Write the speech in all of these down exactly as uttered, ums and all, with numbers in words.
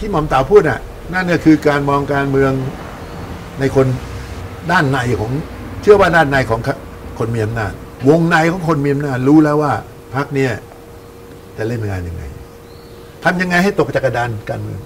ที่หม่อมเต่าพูดน่ะนั่นก็คือการมองการเมืองในคนด้านในของเชื่อว่าด้านในของคนมีอำนาจวงในของคนมีอำนาจรู้แล้วว่าพรรคเนี่ยจะเล่นงานยังไงทำยังไงให้ตกจากกระดานการเมือง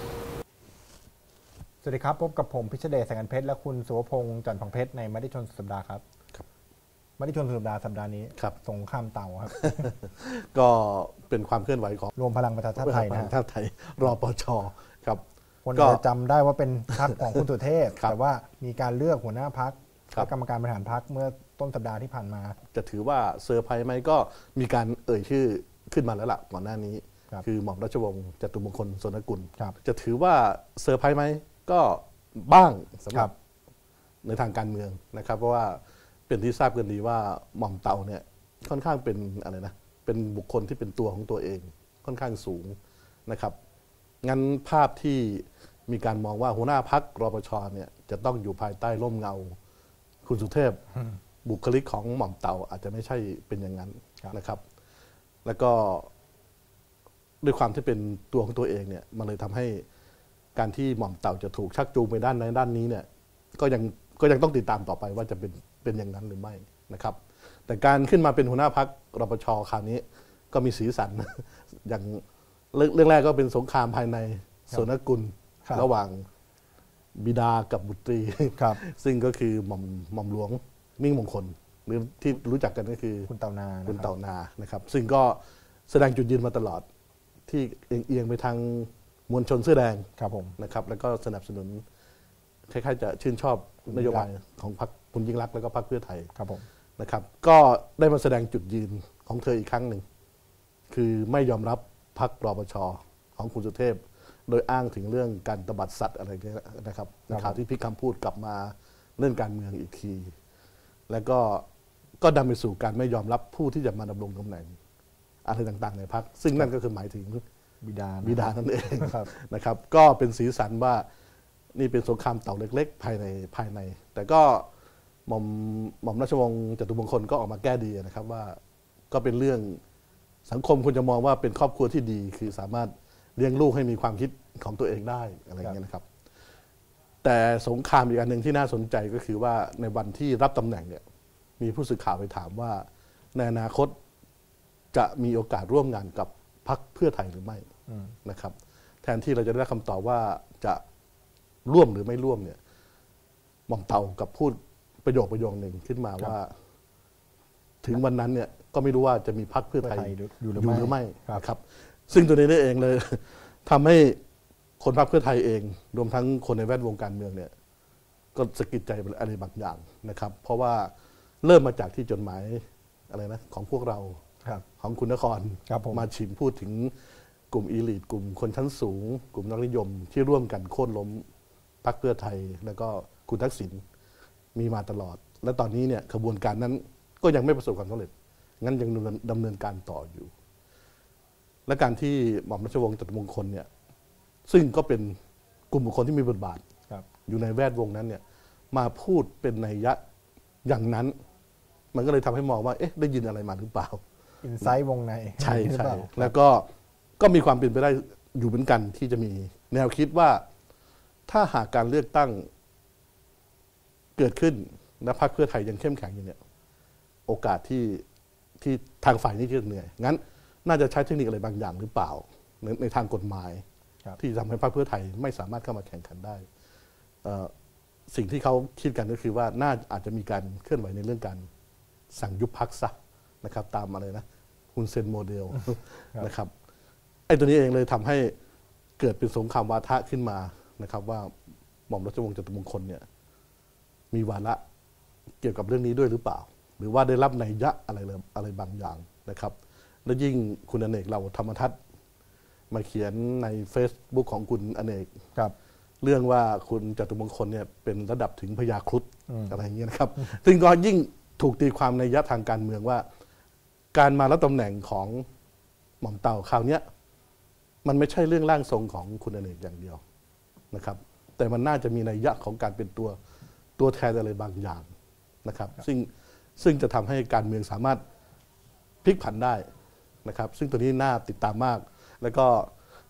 สวัสดีครับพบกับผมพิชเดชแสงเพชรและคุณสุวพงษ์จันทร์ผังเพชรในมติชนสัปดาห์ครับมติชนสัปดาห์สัปดาห์นี้สงครามเต่าครับก็เป็นความเคลื่อนไหวของรวมพลังประชาชาติไทยนะชาติไทยรปชครับคนจะจำได้ว่าเป็นพรรคของคุณสุเทพแต่ว่ามีการเลือกหัวหน้าพรรคและกรรมการบริหารพรรคเมื่อต้นสัปดาห์ที่ผ่านมาจะถือว่าเซอร์ไพรส์ไหมก็มีการเอ่ยชื่อขึ้นมาแล้วล่ะก่อนหน้านี้คือหม่อมราชวงศ์จตุมงคลโสนกุลจะถือว่าเซอร์ไพรส์ไหมก็บ้างสำหรับในทางการเมืองนะครับเพราะว่าเป็นที่ทราบกันดีว่าหม่อมเต่าเนี่ยค่อนข้างเป็นอะไรนะเป็นบุคคลที่เป็นตัวของตัวเองค่อนข้างสูงนะครับงั้นภาพที่มีการมองว่าหัวหน้าพรรครปชเนี่ยจะต้องอยู่ภายใต้ร่มเงาคุณสุเทพบุคลิกของหม่อมเต่าอาจจะไม่ใช่เป็นอย่างนั้นนะครับแล้วก็ด้วยความที่เป็นตัวของตัวเองเนี่ยมันเลยทำให้การที่หม่อมเต่าจะถูกชักจูงไปด้านในด้านนี้เนี่ยก็ยังก็ยังต้องติดตามต่อไปว่าจะเป็นเป็นอย่างนั้นหรือไม่นะครับแต่การขึ้นมาเป็นหัวหน้าพรรครปชคราวนี้ก็มีสีสันอย่างเรื่องแรกก็เป็นสงครามภายในโสนกุลระหว่างบิดากับบุตรีซึ่งก็คือหม่อมหม่อมหลวงมิ่งมงคลหรือที่รู้จักกันก็คือคุณเต่านาคุณเต่านานะครับซึ่งก็แสดงจุดยืนมาตลอดที่เอียงไปทางมวลชนเสื้อแดงนะครับแล้วก็สนับสนุนคล้ายๆจะชื่นชอบนโยบายของพรรคคุณยิ่งรักษณ์แล้วก็พรรคเพื่อไทยนะครับก็ได้มาแสดงจุดยืนของเธออีกครั้งหนึ่งคือไม่ยอมรับพรรครปชของคุณสุเทพโดยอ้างถึงเรื่องการตบัดสัตว์อะไรนี้นะครับในข่าวที่พี่คำพูดกลับมาเรื่องการเมืองอีกทีแล้วก็ก็นำไปสู่การไม่ยอมรับผู้ที่จะมาดำรงตำแหน่งอะไรต่างๆในพรรคซึ่งนั่นก็คือหมายถึงบิดาบิดานั่นเองนะครับก็เป็นสีสันว่านี่เป็นสงครามเต่าเล็กๆภายในภายในแต่ก็หม่อมหม่อมราชวงศ์จตุมงคลก็ออกมาแก้ดีนะครับว่าก็เป็นเรื่องสังคมควรจะมองว่าเป็นครอบครัวที่ดีคือสามารถเลี้ยงลูกให้มีความคิดของตัวเองได้อะไรอย่างเงี้ยนะครับแต่สงครามอีกอันหนึ่งที่น่าสนใจก็คือว่าในวันที่รับตำแหน่งเนี่ยมีผู้สื่อข่าวไปถามว่าในอนาคตจะมีโอกาสร่วมงานกับพรรคเพื่อไทยหรือไม่นะครับแทนที่เราจะได้คำตอบว่าจะร่วมหรือไม่ร่วมเนี่ยหม่อมเต่ากับพูดประโยคประโยคหนึ่งขึ้นมาว่าถึงวันนั้นเนี่ยก็ไม่รู้ว่าจะมีพรรคเพื่อไทยอยู่หรือไม่ครับซึ่งตัวนี้เองเลยทำให้คนพรรคเพื่อไทยเองรวมทั้งคนในแวดวงการเมืองเนี่ยก็สะกิดใจอะไรบางอย่างนะครับเพราะว่าเริ่มมาจากที่จดหมายอะไรนะของพวกเราของคุณนครมาชิมพูดถึงกลุ่มอีลิทกลุ่มคนชั้นสูงกลุ่มนักนิยมที่ร่วมกันโค่นล้มพรรคเพื่อไทยแล้วก็คุณทักษิณมีมาตลอดและตอนนี้เนี่ยขบวนการนั้นก็ยังไม่ประสบความสำเร็จงั้นยังดำเนินการต่ออยู่และการที่หม่อมราชวงศ์จตุมงคลเนี่ยซึ่งก็เป็นกลุ่มบุคคลที่มีบทบาทอยู่ในแวดวงนั้นเนี่ยมาพูดเป็นนัยยะอย่างนั้นมันก็เลยทำให้มองว่าเอ๊ะได้ยินอะไรมาหรือเปล่าอินไซต์วงในใช่ใช่แล้วก็ก็มีความเป็นไปได้อยู่เหมือนกันที่จะมีแนวคิดว่าถ้าหากการเลือกตั้งเกิดขึ้นและพรรคเพื่อไทยยังเข้มแข็งอยู่เนี่ยโอกาสที่ที่ทางฝ่ายนี้จะเหนื่อยงั้นน่าจะใช้เทคนิคอะไรบางอย่างหรือเปล่าในในทางกฎหมายที่ทำให้พรรคเพื่อไทยไม่สามารถเข้ามาแข่งขันได้สิ่งที่เขาคิดกันก็คือว่าน่าอาจจะมีการเคลื่อนไหวในเรื่องการสั่งยุบพรรคซะนะครับตามอะไรนะฮุนเซนโมเดลนะครับไอ้ตัวนี้เองเลยทำให้เกิดเป็นสงครามวาทะขึ้นมานะครับว่าหม่อมราชวงศ์จตุมงคลเนี่ยมีวาระเกี่ยวกับเรื่องนี้ด้วยหรือเปล่าหรือว่าได้รับนัยยะอะไรอะไรบางอย่างนะครับและยิ่งคุณอเนกเราธรรมทัศน์มาเขียนใน Facebook ของคุณอเนกเรื่องว่าคุณจตุมงคลเนี่ยเป็นระดับถึงพญาครุฑอะไรอย่างเงี้ยนะครับซึ่งก็ยิ่งถูกตีความในยะทางการเมืองว่าการมารับตำแหน่งของหม่อมเต่าคราวนี้มันไม่ใช่เรื่องร่างทรงของคุณอเนกอย่างเดียวนะครับแต่มันน่าจะมีนัยยะของการเป็นตัวตัวแทนอะไรบางอย่างนะครับซึ่งซึ่งจะทำให้การเมืองสามารถพลิกผันได้นะครับซึ่งตัวนี้น่าติดตามมากแล้วก็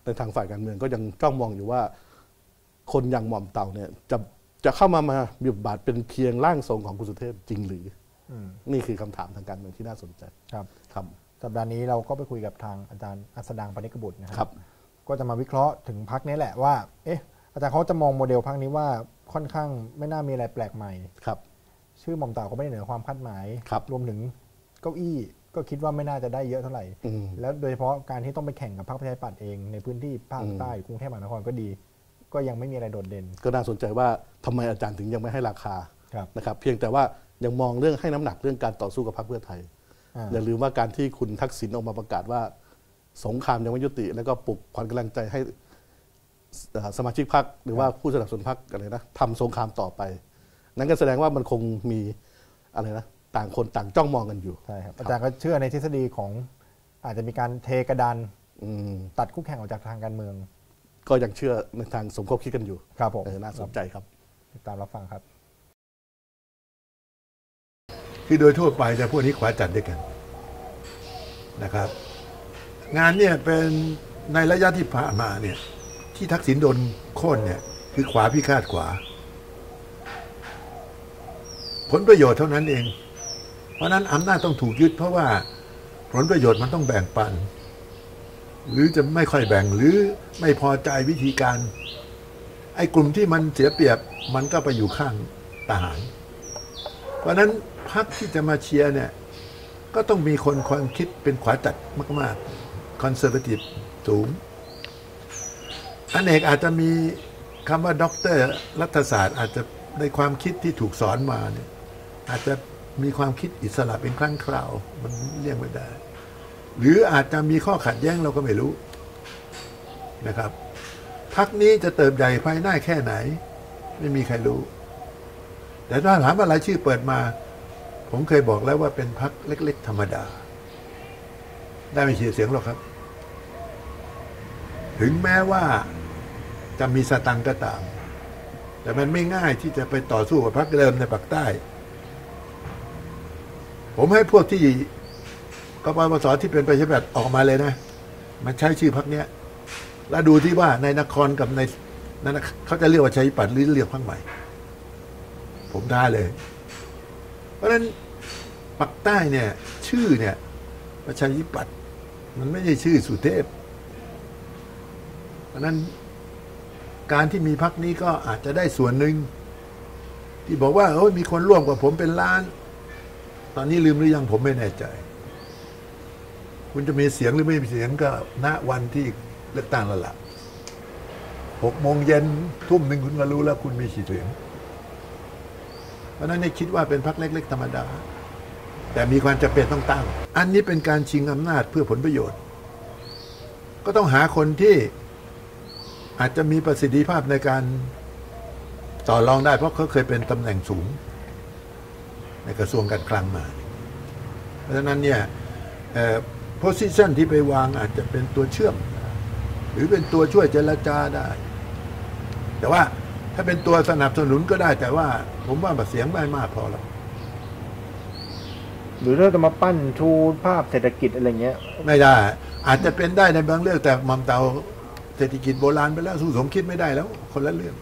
ในทางฝ่ายการเมืองก็ยังจ้องมองอยู่ว่าคนอย่างหม่อมเต่าเนี่ยจะจะเข้ามามามีบทบาทเป็นเพียงร่างทรงของคุณสุเทพจริงหรือนี่คือคำถามทางการเมืองที่น่าสนใจครับครับสัปดาห์นี้เราก็ไปคุยกับทางอาจารย์อัสดางปณิกบุตรนะครับก็จะมาวิเคราะห์ถึงพรรคนี้แหละว่าเอ๊ะอาจารย์เขาจะมองโมเดลพรรคนี้ว่าค่อนข้างไม่น่ามีอะไรแปลกใหม่ครับชื่อหม่อมเต่าก็ไม่ได้เหนือความคาดหมายรวมถึงเก้าอี้ก็คิดว่าไม่น่าจะได้เยอะเท่าไหร่แล้วโดยเฉพาะการที่ต้องไปแข่งกับพรรคประชาธิปัตย์เองในพื้นที่ภาคใต้กรุงเทพมหานครก็ดีก็ยังไม่มีอะไรโดดเด่นก็น่าสนใจว่าทำไมอาจารย์ถึงยังไม่ให้ราคานะครับเพียงแต่ว่ายังมองเรื่องให้น้ำหนักเรื่องการต่อสู้กับพรรคเพื่อไทยอย่าลืมว่าการที่คุณทักษิณออกมาประกาศว่าสงครามยังไม่ยุติแล้วก็ปลุกขวัญกำลังใจให้สมาชิกพรรคหรือว่าผู้สนับสนุนพรรคอะไรนะทำสงครามต่อไปนั้นก็แสดงว่ามันคงมีอะไรนะต่างคนต่างจ้องมองกันอยู่ใช่ครับอาจารย์ก็เชื่อในทฤษฎีของอาจจะมีการเทกระดานตัดคู่แข่งออกจากทางการเมืองก็ยังเชื่อในทางสมคบคิดกันอยู่ครับผมน่าสนใจครับติดตามรับฟังครับคือโดยทั่วไปจะพวกนี้ขวาจัดด้วยกันนะครับงานเนี่ยเป็นในระยะที่ผ่านมาเนี่ยที่ทักษิณโดนโค่นเนี่ยคือขวาพิฆาตขวาผลประโยชน์เท่านั้นเองเพราะนั้นอำนาจต้องถูกยึดเพราะว่าผลประโยชน์มันต้องแบ่งปันหรือจะไม่ค่อยแบ่งหรือไม่พอใจวิธีการไอ้กลุ่มที่มันเสียเปรียบมันก็ไปอยู่ข้างทหารเพราะนั้นพรรคที่จะมาเชียร์เนี่ยก็ต้องมีคนความคิดเป็นขวาจัดมากๆคอนเซอร์เวทีฟสูงอันเอกอาจจะมีคำว่าด็อกเตอร์รัฐศาสตร์อาจจะในความคิดที่ถูกสอนมาเนี่ยอาจจะมีความคิดอิสระเป็นครั้งคราวมันเลี่ยงไม่ได้หรืออาจจะมีข้อขัดแย้งเราก็ไม่รู้นะครับพรรคนี้จะเติบใหญ่ภายหน้าแค่ไหนไม่มีใครรู้แต่ถ้าถามว่ารายชื่อเปิดมาผมเคยบอกแล้วว่าเป็นพรรคเล็กๆธรรมดาได้ไม่ชื่อเสียงหรอกครับถึงแม้ว่าจะมีสตังค์ก็ตามแต่มันไม่ง่ายที่จะไปต่อสู้กับพรรคเดิมในปากใต้ผมให้พวกที่กปปสที่เป็นประชาธิปัตย์ออกมาเลยนะมันใช้ชื่อพรรคเนี้ยแล้วดูที่ว่าในนครกับในนั้นเขาจะเรียกว่าประชาธิปัตย์หรือเรียกพรรคใหม่ผมได้เลยเพราะฉะนั้นปากใต้เนี่ยชื่อเนี่ยประชาธิปัตย์มันไม่ใช่ชื่อสุเทพเพราะฉะนั้นการที่มีพรรคนี้ก็อาจจะได้ส่วนหนึ่งที่บอกว่าโอ้ยมีคนร่วมกับผมเป็นล้านตอนนี้ลืมหรือยังผมไม่แน่ใจคุณจะมีเสียงหรือไม่มีเสียงก็ณวันที่เลือกตั้งแล้วล่ะหกโมงเย็นทุ่มหนึ่งคุณก็รู้แล้วคุณมีกี่เสียงเพราะนั้นนี่คิดว่าเป็นพรรคเล็กๆธรรมดาแต่มีความจำเป็นต้องตั้งอันนี้เป็นการชิงอำนาจเพื่อผลประโยชน์ก็ต้องหาคนที่อาจจะมีประสิทธิภาพในการต่อรองได้เพราะเขาเคยเป็นตำแหน่งสูงในกระทรวงการคลังมาเพราะฉะนั้นเนี่ยโพสิชันที่ไปวางอาจจะเป็นตัวเชื่อมหรือเป็นตัวช่วยเจรจาได้แต่ว่าถ้าเป็นตัวสนับสนุนก็ได้แต่ว่าผมว่าเสียงไม่มากพอแล้วหรือถ้าจะมาปั้นชูภาพเศรษฐกิจอะไรเงี้ยไม่ได้อาจจะเป็นได้ในบางเรื่องแต่หม่อมเต่าเศรษฐกิจโบราณไปแล้วสู้สมคิดไม่ได้แล้วคนละเรื่อง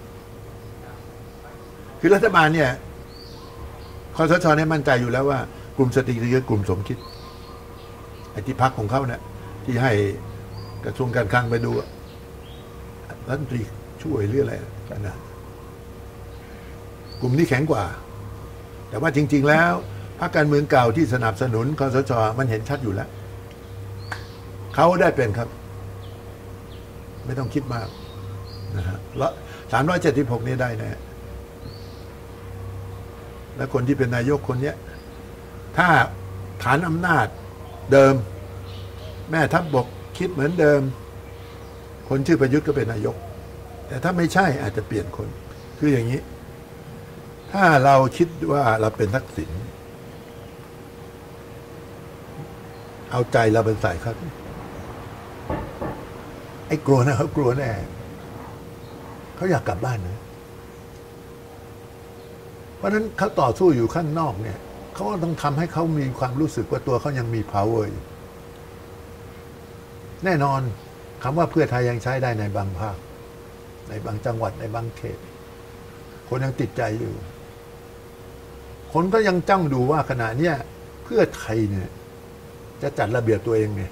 คือรัฐบาลเนี่ยคสช.เนี่ยมั่นใจอยู่แล้วว่ากลุ่มสตรีคือกลุ่มสมคิดไอ้ที่พักของเขาเนี่ยที่ให้กระทรวงการคลังไปดูรัฐมนตรีช่วยหรืออะไรกันนะกลุ่มนี้แข็งกว่าแต่ว่าจริงๆแล้วพรรคการเมืองเก่าที่สนับสนุนคสช.มันเห็นชัดอยู่แล้วเขาได้เป็นครับไม่ต้องคิดมากนะฮะแล้วสามร้อยเจ็ดสิบหกนี้ได้แน่และคนที่เป็นนายกคนนี้ถ้าฐานอำนาจเดิมแม่ทัพบกคิดเหมือนเดิมคนชื่อประยุทธ์ก็เป็นนายกแต่ถ้าไม่ใช่อาจจะเปลี่ยนคนคืออย่างนี้ถ้าเราคิดว่าเราเป็นทักษิณเอาใจเราเป็นใส่ครับไอ้กลัวนะเขากลัวแน่เขาอยากกลับบ้านนะเพราะฉะนั้นเขาต่อสู้อยู่ข้างนอกเนี่ยเขาต้องทำให้เขามีความรู้สึกว่าตัวเขายังมี power แน่นอนคำว่าเพื่อไทยยังใช้ได้ในบางภาคในบางจังหวัดในบางเขตคนยังติดใจอยู่คนก็ยังจ้องดูว่าขณะเนี้ยเพื่อไทยเนี่ยจะจัดระเบียบตัวเองไง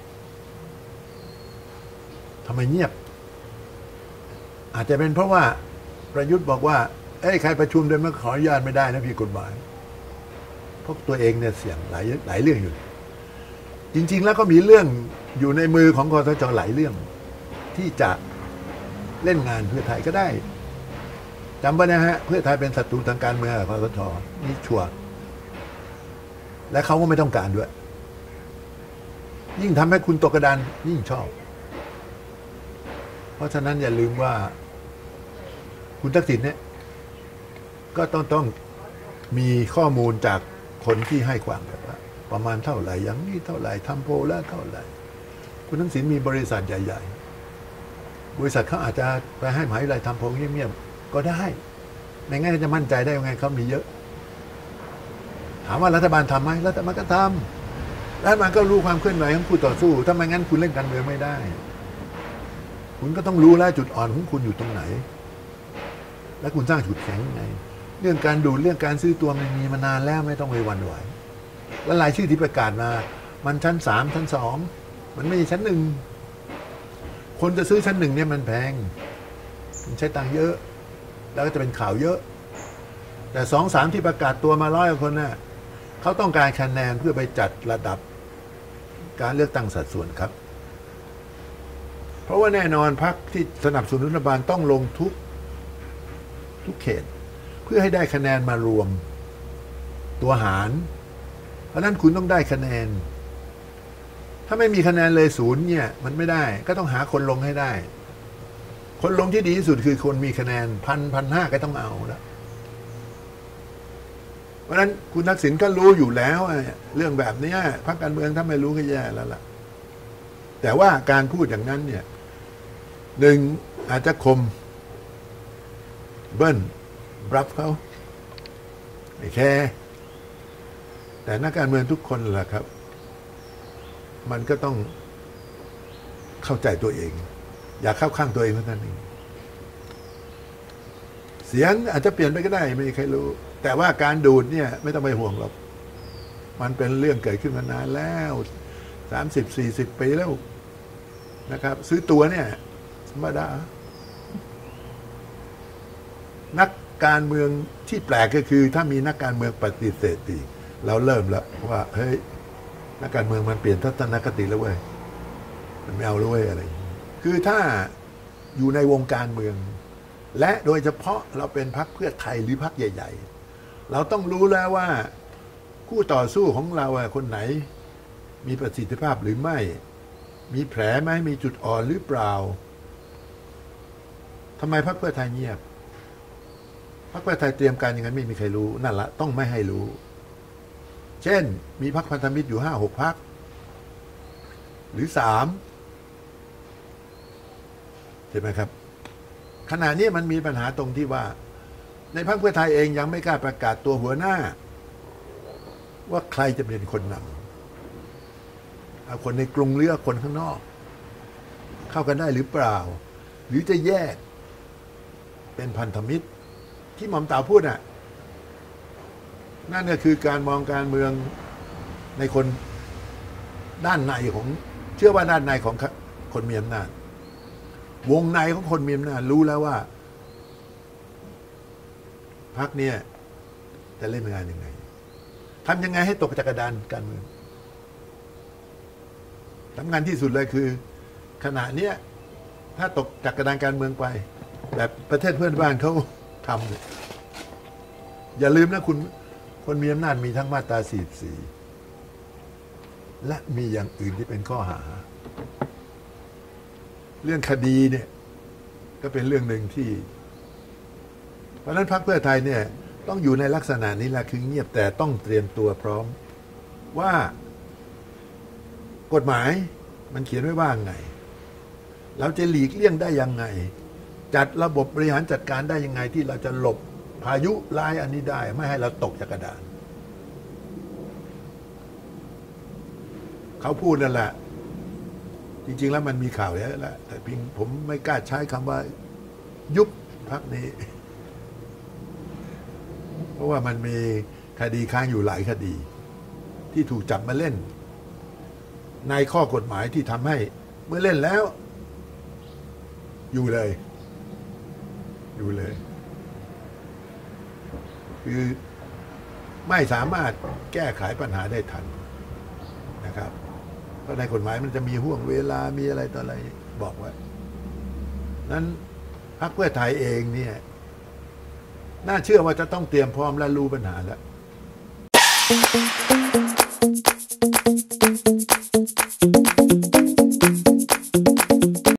ทำไมเงียบอาจจะเป็นเพราะว่าประยุทธ์บอกว่าเอ้ยใครประชุมโดยไม่ขออนุญาตไม่ได้นะพี่กฎหมายเพราะตัวเองเนี่ยเสี่ยงหลายหลายเรื่องอยู่จริงๆแล้วก็มีเรื่องอยู่ในมือของคสช.หลายเรื่องที่จะเล่นงานเพื่อไทยก็ได้จำไว้นะฮะเพื่อไทยเป็นศัตรูทางการเมืองกับคสช.นี่ชัวร์และเขาก็ไม่ต้องการด้วยยิ่งทำให้คุณตกกระดานยิ่งชอบเพราะฉะนั้นอย่าลืมว่าคุณทักษิณเนี่ยก็ต้องต้องมีข้อมูลจากคนที่ให้ความแบบว่าประมาณเท่าไหร่อย่างนี้เท่าไหร่ทำโพลแล้วเท่าไหร่คุณทักษิณมีบริษัทใหญ่ๆบริษัทเขาอาจจะไปให้มหาวิทยาลัยทำโพลเงียบๆก็ได้ไม่งั้นจะมั่นใจได้ยังไงเขามีเยอะถามว่ารัฐบาลทำไหมรัฐบาลก็ทำแล้วมันก็รู้ความเคลื่อนไหวของผู้ต่อสู้ถ้าไม่งั้นคุณเล่นการเมืองไม่ได้คุณก็ต้องรู้แล้วจุดอ่อนของคุณอยู่ตรงไหนและคุณสร้างจุดแข็งยังไงเรื่องการดูเรื่องการซื้อตัวมันมีมานานแล้วไม่ต้องไปหวั่นไหวและรายชื่อที่ประกาศมามันชั้นสามชั้นสองมันไม่ใช่ชั้นหนึ่งคนจะซื้อชั้นหนึ่งเนี่ยมันแพงมันใช้ตังค์เยอะแล้วก็จะเป็นข่าวเยอะแต่สองสามที่ประกาศตัวมาร้อยคนน่ะเขาต้องการคะแนนเพื่อไปจัดระดับการเลือกตั้งสัดส่วนครับเพราะว่าแน่นอนพรรคที่สนับสนุนรัฐบาลต้องลงทุกทุกเขตเพื่อให้ได้คะแนนมารวมตัวหารเพราะนั้นคุณต้องได้คะแนนถ้าไม่มีคะแนนเลยศูนย์เนี่ยมันไม่ได้ก็ต้องหาคนลงให้ได้คนลงที่ดีที่สุดคือคนมีคะแนนพันพันห้าก็ต้องเอาแล้วเพราะฉะนั้นคุณทักษิณก็รู้อยู่แล้วเรื่องแบบนี้พรรคการเมืองถ้าไม่รู้ก็แย่แล้วล่ะแต่ว่าการพูดอย่างนั้นเนี่ยหนึ่งอาจจะคมเบิ้ลรับเขาไม่แค่แต่นักการเมืองทุกคนแหละครับมันก็ต้องเข้าใจตัวเองอย่าเข้าข้างตัวเองเท่านั้นเองเสียงอาจจะเปลี่ยนไปก็ได้ไม่มีใครรู้แต่ว่าการดูดเนี่ยไม่ต้องไปห่วงหรอกมันเป็นเรื่องเกิดขึ้นมานานแล้วสามสิบสี่สิบปีแล้วนะครับซื้อตัวเนี่ยธรรมดานักการเมืองที่แปลกก็คือถ้ามีนักการเมืองปฏิเสธอีกเราเริ่มแล้วว่าเฮ้ยนักการเมืองมันเปลี่ยนทัศนคติแล้วเว้ยมันไม่เอาแล้วเว้ยอะไรคือถ้าอยู่ในวงการเมืองและโดยเฉพาะเราเป็นพรรคเพื่อไทยหรือพรรคใหญ่ๆเราต้องรู้แล้วว่าคู่ต่อสู้ของเราคนไหนมีประสิทธิภาพหรือไม่มีแผลไหมมีจุดอ่อนหรือเปล่าทำไมพรรคเพื่อไทยเงียบพรรคเพื่อไทยเตรียมการอย่างนั้นไม่มีใครรู้นั่นละต้องไม่ให้รู้เช่นมีพรรคพันธมิตรอยู่ห้าหกพรรคหรือสามใช่ไหมครับขณะนี้มันมีปัญหาตรงที่ว่าในพรรคเพื่อไทยเองยังไม่กล้าประกาศตัวหัวหน้าว่าใครจะเป็นคนนำเอาคนในกรุงหรือคนข้างนอกเข้ากันได้หรือเปล่าหรือจะแยกเป็นพันธมิตรที่หม่อมเต่าพูดน่ะนั่นก็คือการมองการเมืองในคนด้านในของเชื่อว่าด้านในของคนมีอำนาจวงในของคนมีอำนาจรู้แล้วว่าพรรคเนี่ยจะเล่นงานยังไงทำยังไงให้ตกจากกระดานการเมืองสำคัญที่สุดเลยคือขณะเนี้ยถ้าตกจากกระดานการเมืองไปแบบประเทศเพื่อนบ้านเขาทำเนี่ยอย่าลืมนะคุณคนมีอำนาจมีทั้งมาตราสี่สิบสี่และมีอย่างอื่นที่เป็นข้อหาเรื่องคดีเนี่ยก็เป็นเรื่องหนึ่งที่เพราะฉะนั้นพรรคเพื่อไทยเนี่ยต้องอยู่ในลักษณะนี้แหละคือเงียบแต่ต้องเตรียมตัวพร้อมว่ากฎหมายมันเขียนไว้ว่าไงเราจะหลีกเลี่ยงได้ยังไงจัดระบบบริหารจัดการได้ยังไงที่เราจะหลบพายุร้ายอันนี้ได้ไม่ให้เราตกจากกระดานเขาพูดนั่นแหละจริง ๆ แล้วมันมีข่าวเยอะแล้วแต่เพียงผมไม่กล้าใช้คำว่า ยุบพรรคนี้ เพราะว่ามันมีคดีค้างอยู่หลายคดี ที่ถูกจับมาเล่น ในข้อกฎหมายที่ทำให้เมื่อเล่นแล้ว อยู่เลย อยู่เลย คือไม่สามารถแก้ไขปัญหาได้ทันนะครับเพราะในกฎหมายมันจะมีห่วงเวลามีอะไรต่ออะไรบอกไว้นั้นพรรคเพื่อไทยเองเนี่ยน่าเชื่อว่าจะต้องเตรียมพร้อมและรู้ปัญหาแล้ว